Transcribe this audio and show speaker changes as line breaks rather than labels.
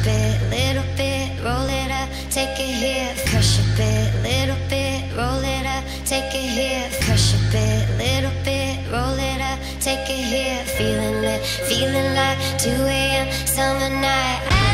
bit, little bit, roll it up, take it here. Crush a bit, little bit, roll it up, take it here. Crush a bit, little bit, roll it up, take it here. Feeling lit, feeling like 2 a.m. summer night.